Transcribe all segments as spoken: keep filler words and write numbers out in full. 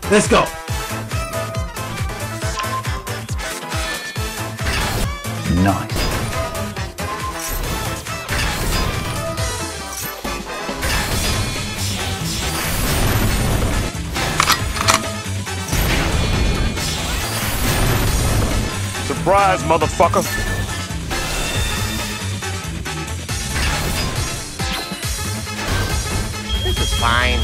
Let's go. Nice. Surprise, motherfucker. This is fine.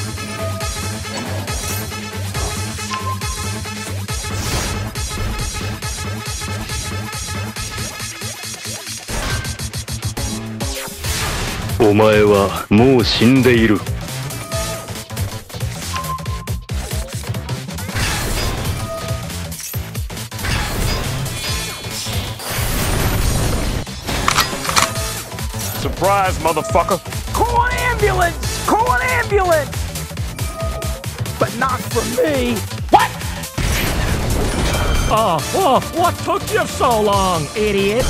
お前はもう死んでいる。 Surprise, motherfucker. Call an ambulance! Call an ambulance! But not for me. What? Oh, oh, what took you so long, idiot?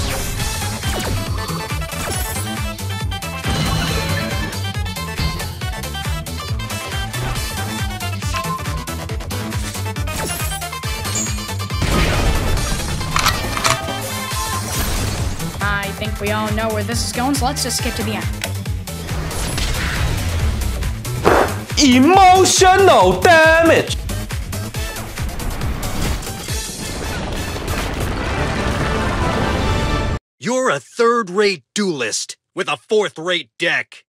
I think we all know where this is going, so let's just skip to the end. Emotional damage. You're a third-rate duelist with a fourth-rate deck.